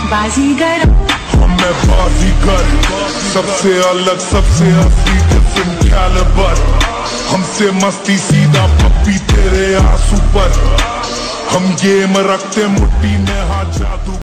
बाजीगर मैं बाजीगर, सबसे अलग सबसे हंसी डिफरेंट कैलिबर। हमसे मस्ती सीधा पप्पी तेरे आंसू पर, हम गेम रखते मुट्ठी में, हाँ जादू।